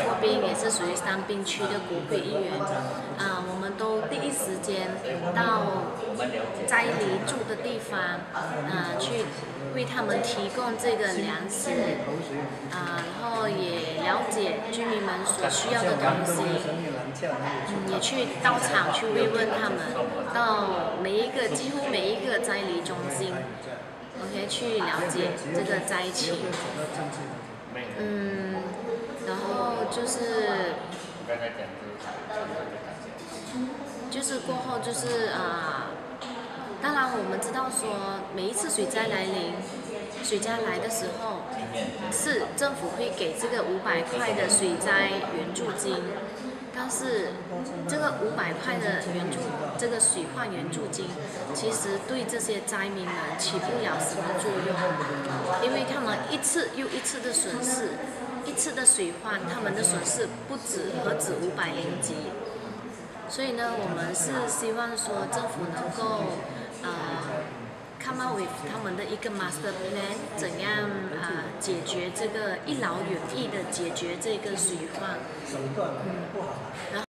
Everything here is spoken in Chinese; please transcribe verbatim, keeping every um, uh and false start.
国斌也是属于三滨区的国会议员，啊、我们都第一时间到灾黎住的地方，啊、去为他们提供这个粮食，啊、然后也了解居民们所需要的东西，嗯，也去到场去慰问他们，到每一个几乎每一个灾黎中心。OK， 去了解这个灾情，嗯，然后就是就是过后就是啊、呃，当然我们知道说每一次水灾来临，水灾来的时候，是政府会给这个五百块的水灾援助金。但是这个五百块的援助，这个水患援助金，其实对这些灾民们起不了什么作用，因为他们一次又一次的损失，一次的水患，他们的损失不止何止五百零几，所以呢，我们是希望说政府能够呃。come up with 他们的一个 master plan， 怎样啊、呃、解决这个一劳永逸的解决这个水患，嗯，然后。